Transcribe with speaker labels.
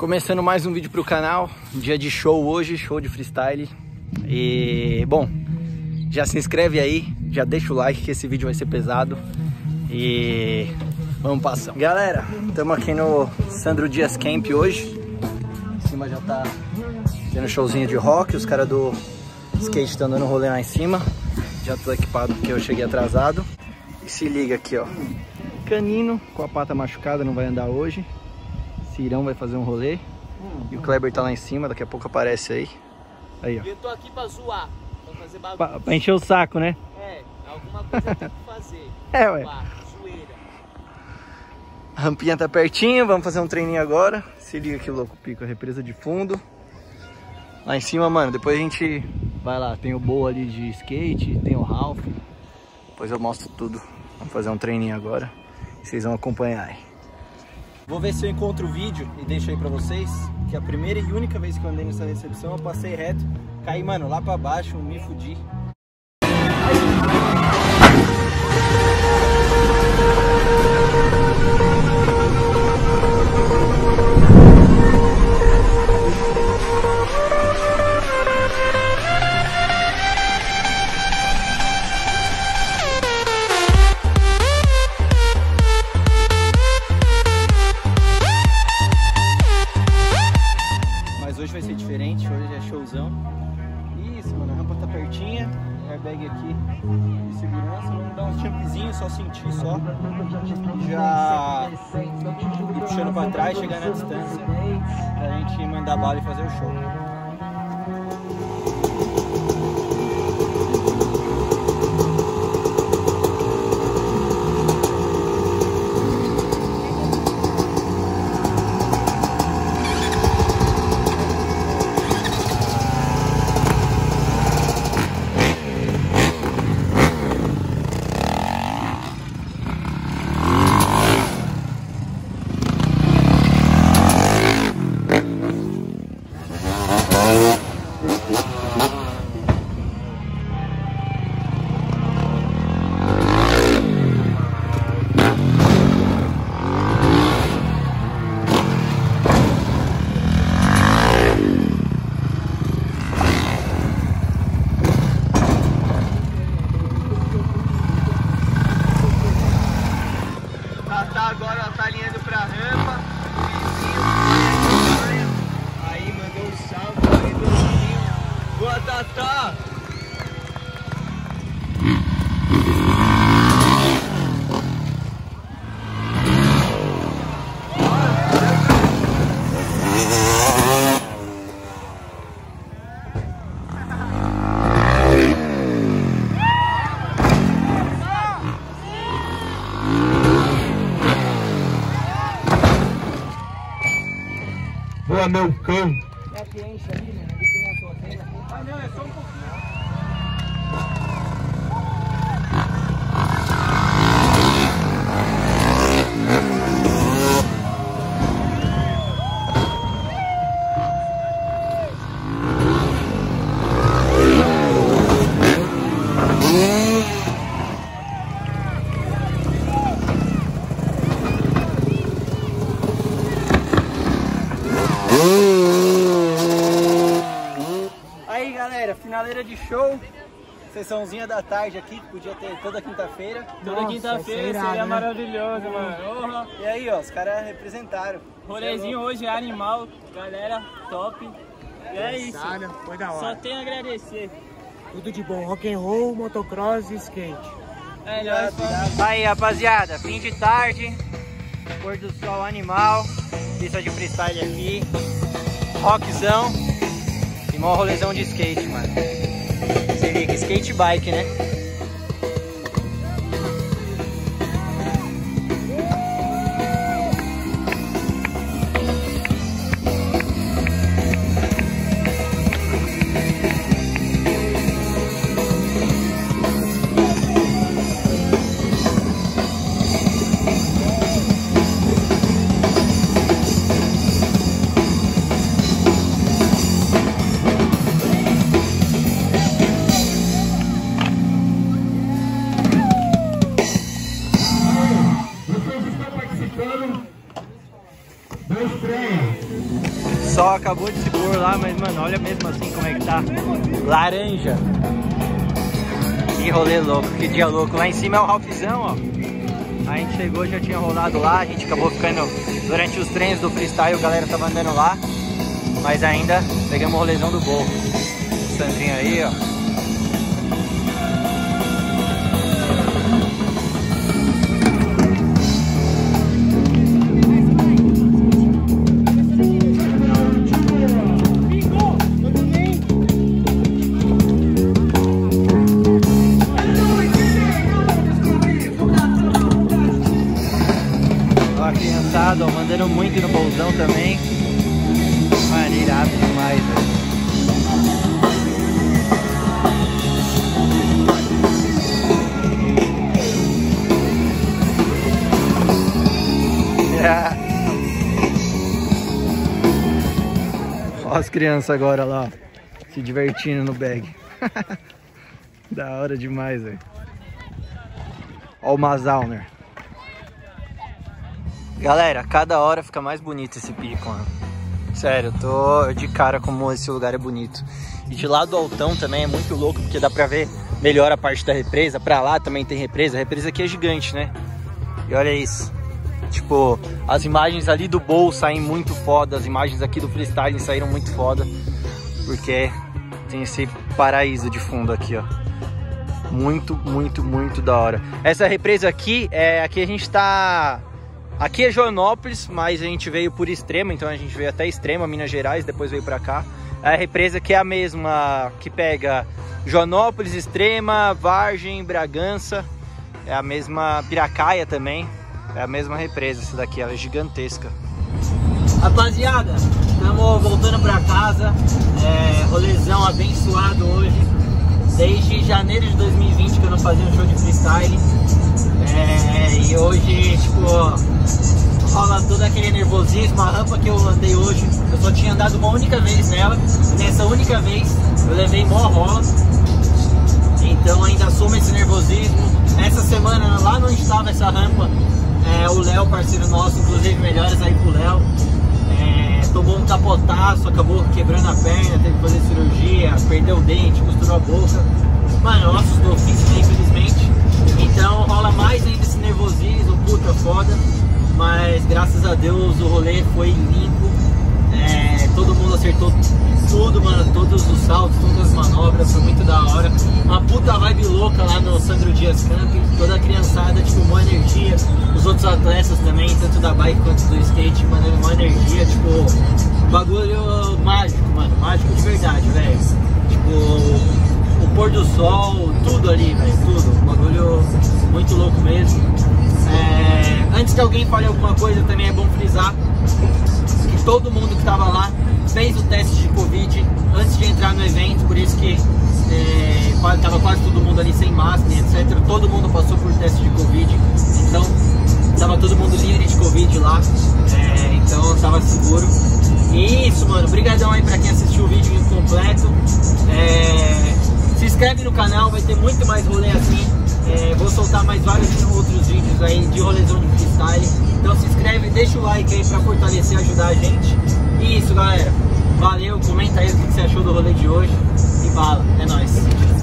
Speaker 1: Começando mais um vídeo pro canal, dia de show hoje, show de freestyle. E, bom, já se inscreve aí, já deixa o like que esse vídeo vai ser pesado. E vamos passar. Galera, estamos aqui no Sandro Dias Camp hoje. Em cima já tá tendo showzinho de rock, os caras do skate estão dando rolê lá em cima. Já tô equipado porque eu cheguei atrasado. E se liga aqui, ó. Canino com a pata machucada, não vai andar hoje. Cirão vai fazer um rolê. E o Kleber tá lá em cima, daqui a pouco aparece aí. Aí, ó.
Speaker 2: Eu tô aqui pra zoar, pra fazer bagunça.
Speaker 1: Pra encher o saco, né?
Speaker 2: É, alguma coisa tem que fazer.
Speaker 1: É, ué.
Speaker 2: Zoeira.
Speaker 1: A rampinha tá pertinho, vamos fazer um treininho agora. Se liga que louco, pico, a represa de fundo. Lá em cima, mano, depois a gente vai lá. Tem o Boa ali de skate, tem o Ralph. Depois eu mostro tudo. Vamos fazer um treininho agora. Vocês vão acompanhar aí. Vou ver se eu encontro o vídeo e deixo aí pra vocês. Que a primeira e única vez que eu andei nessa recepção, eu passei reto. Caí, mano, lá pra baixo, me fudi. Hoje vai ser diferente, hoje é showzão. Isso, mano, a rampa tá pertinha, airbag aqui de segurança, vamos dar uns jumpzinhos, só sentir só. Já ir puxando pra trás, chegar na distância, pra gente mandar bala e fazer o show. Agora ela tá alinhando pra rampa. Aí mandou um salve, aí do boa, Tatá!
Speaker 3: Boa, meu cão.
Speaker 1: É que enche ali, né? Ali tem a tua tela. Ah, não, é só um pouquinho. Aí, galera, finaleira de show, sessãozinha da tarde aqui, que podia ter toda quinta-feira.
Speaker 2: Toda quinta-feira seria maravilhoso, mano.
Speaker 1: E aí, ó, os caras representaram.
Speaker 2: Rolezinho hoje é animal, galera, top. E é isso,
Speaker 3: Foi da hora.
Speaker 2: só tenho a agradecer.
Speaker 3: Tudo de bom, rock and roll, motocross e skate.
Speaker 2: É nóis,
Speaker 1: Aí, rapaziada, fim de tarde, pôr do sol animal, pista de freestyle aqui, rockzão e mó rolezão de skate, mano. Se liga, skate bike, né? Só acabou de se pôr lá, mas mano, olha mesmo assim como é que tá. Laranja. Que rolê louco, que dia louco. Lá em cima é o Ralphzão, ó. A gente chegou, já tinha rolado lá, a gente acabou ficando durante os treinos do freestyle, a galera tava andando lá. Mas ainda pegamos o rolezão do Bowl. Sandrinho aí, ó. Ó, mandando muito no bolsão também. Mano, irado demais, velho. Ó as crianças agora lá, ó, se divertindo no bag. Da hora demais, velho. Ó o Mazalner. Galera, cada hora fica mais bonito esse pico, mano. Sério, eu tô de cara como esse lugar é bonito. E de lá do altão também é muito louco, porque dá pra ver melhor a parte da represa. Pra lá também tem represa. A represa aqui é gigante, né? E olha isso. Tipo, as imagens ali do Bowl saem muito foda. As imagens aqui do freestyle saíram muito foda. Porque tem esse paraíso de fundo aqui, ó. Muito, muito, muito da hora. Essa represa aqui, aqui a gente tá... Aqui é Joanópolis, mas a gente veio por Extrema, então a gente veio até Extrema, Minas Gerais, depois veio pra cá. A represa que é a mesma, que pega Joanópolis, Extrema, Vargem, Bragança, é a mesma Piracaia também, é a mesma represa essa daqui, ela é gigantesca. Rapaziada, estamos voltando pra casa, rolezão abençoado hoje, desde janeiro de 2020 que eu não fazia um show de freestyle. E hoje, tipo, rola todo aquele nervosismo. A rampa que eu andei hoje, eu só tinha andado uma única vez nela. E nessa única vez eu levei mó rola. Então ainda assumo esse nervosismo. Essa semana, lá onde estava essa rampa, o Léo, parceiro nosso, inclusive melhores aí pro Léo, tomou um capotaço, acabou quebrando a perna, teve que fazer cirurgia, perdeu o dente, costurou a boca. Mano, ossos do ofício, infelizmente. Então rola mais ainda esse nervosismo, puta foda. Mas graças a Deus o rolê foi limpo. Todo mundo acertou tudo, mano. Todos os saltos, todas as manobras, foi muito da hora. Uma puta vibe louca lá no Sandro Dias Camping. Toda a criançada, tipo, uma energia. Os outros atletas também, tanto da bike quanto do skate, mano, uma energia, tipo, bagulho mágico, mano. Mágico de verdade, velho. Tipo, o pôr do sol, tudo ali, velho, tudo. Um bagulho muito louco mesmo. Antes que alguém fale alguma coisa, também é bom frisar que todo mundo que tava lá fez o teste de Covid antes de entrar no evento, por isso que tava quase todo mundo ali sem máscara, etc. Todo mundo passou por teste de Covid, então tava todo mundo livre de Covid lá, então tava seguro. E isso, mano, brigadão aí pra quem assistiu o vídeo incompleto. Se inscreve no canal, vai ter muito mais rolê assim. Vou soltar mais vários outros vídeos aí de rolezão de freestyle. Então se inscreve, deixa o like aí pra fortalecer e ajudar a gente. E isso, galera. Valeu, comenta aí o que você achou do rolê de hoje. E bala, é nóis.